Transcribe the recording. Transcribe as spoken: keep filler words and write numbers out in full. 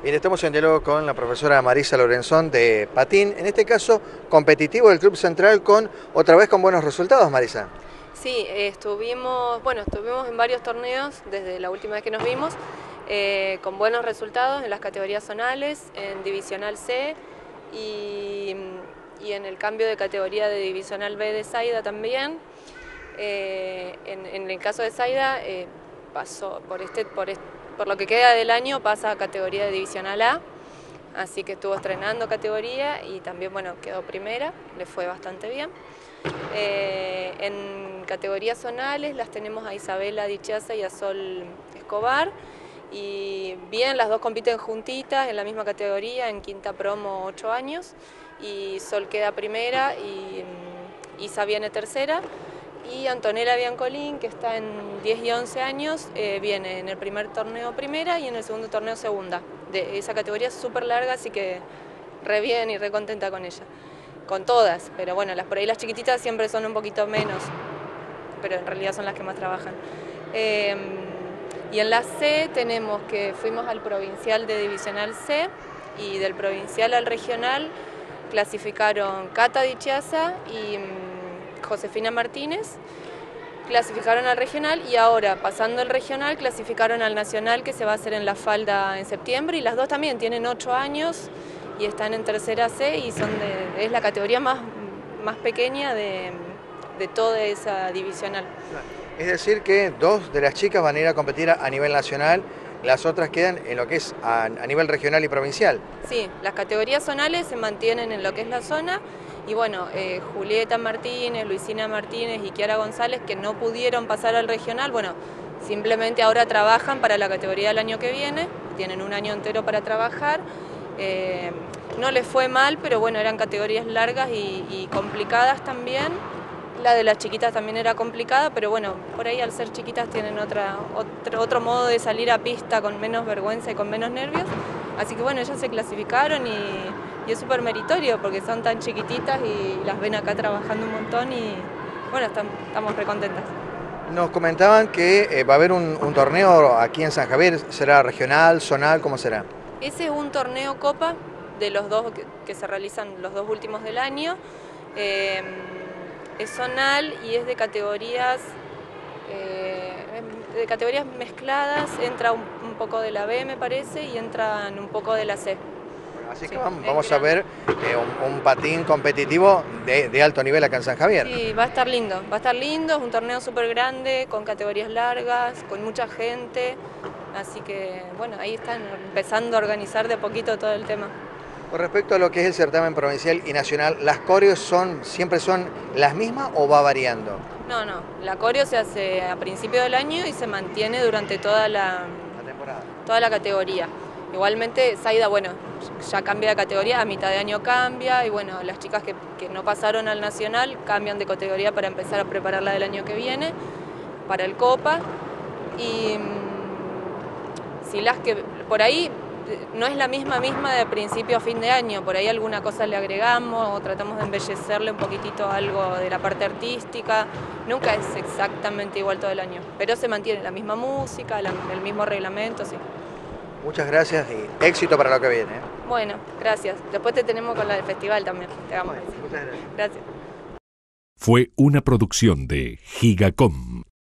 Bien, estamos en diálogo con la profesora Marisa Lorenzón de patín, en este caso competitivo del Club Central, con otra vez con buenos resultados, Marisa. Sí, eh, estuvimos, bueno, estuvimos en varios torneos desde la última vez que nos vimos, eh, con buenos resultados en las categorías zonales, en Divisional C y, y en el cambio de categoría de Divisional B de Zaida también. Eh, en, en el caso de Zaida, eh, pasó por, este, por, este, por lo que queda del año, pasa a categoría de Divisional A, así que estuvo estrenando categoría y también, bueno, quedó primera, le fue bastante bien. Eh, en categorías zonales las tenemos a Isabela Dichaza y a Sol Escobar, y bien, las dos compiten juntitas en la misma categoría, en quinta promo ocho años, y Sol queda primera y Isa viene tercera, y Antonella Biancolín, que está en diez y once años, eh, viene en el primer torneo primera y en el segundo torneo segunda. De esa categoría es súper larga, así que re bien y re contenta con ella. Con todas, pero bueno, las por ahí las chiquititas siempre son un poquito menos, pero en realidad son las que más trabajan. Eh, y en la C tenemos que fuimos al provincial de Divisional C, y del provincial al regional clasificaron Cata Dichaza y um, Josefina Martínez, clasificaron al regional, y ahora pasando el regional clasificaron al nacional, que se va a hacer en La Falda en septiembre, y las dos también tienen ocho años y están en tercera C, y son de, es la categoría más, más pequeña de, de toda esa divisional. Es decir que dos de las chicas van a ir a competir a nivel nacional, las otras quedan en lo que es a, a nivel regional y provincial. Sí, las categorías zonales se mantienen en lo que es la zona, y bueno, eh, Julieta Martínez, Luisina Martínez y Kiara González, que no pudieron pasar al regional, bueno, simplemente ahora trabajan para la categoría del año que viene, tienen un año entero para trabajar. Eh, no les fue mal, pero bueno, eran categorías largas y, y complicadas también. La de las chiquitas también era complicada, pero bueno, por ahí al ser chiquitas tienen otra, otro, otro modo de salir a pista con menos vergüenza y con menos nervios. Así que bueno, ellas se clasificaron y, y es súper meritorio porque son tan chiquititas y las ven acá trabajando un montón, y bueno, estamos, estamos re contentas. Nos comentaban que eh, va a haber un, un torneo aquí en San Javier, ¿será regional, zonal, cómo será? Ese es un torneo copa de los dos que, que se realizan los dos últimos del año. Eh, es zonal y es de categorías eh, de categorías mezcladas, entra un, un poco de la B, me parece, y entran un poco de la C. Bueno, así sí, que vamos, vamos a ver eh, un, un patín competitivo de, de alto nivel acá en San Javier. Sí, va a estar lindo, va a estar lindo, es un torneo súper grande, con categorías largas, con mucha gente, así que bueno, ahí están empezando a organizar de a poquito todo el tema. Con respecto a lo que es el certamen provincial y nacional, ¿las coreos son, siempre son las mismas o va variando? No, no, la coreo se hace a principio del año y se mantiene durante toda la, La temporada. toda la categoría. Igualmente, Zaida, bueno, ya cambia de categoría, a mitad de año cambia, y bueno, las chicas que, que no pasaron al nacional cambian de categoría para empezar a prepararla del año que viene, para el Copa. Y mmm, si las que por ahí no es la misma misma de principio a fin de año, por ahí alguna cosa le agregamos o tratamos de embellecerle un poquitito algo de la parte artística. Nunca es exactamente igual todo el año, pero se mantiene la misma música, la, el mismo reglamento, sí. Muchas gracias y éxito para lo que viene. ¿eh? Bueno, gracias. Después te tenemos con la del festival también. Te bueno, muchas gracias. Gracias. Fue una producción de Gigacom.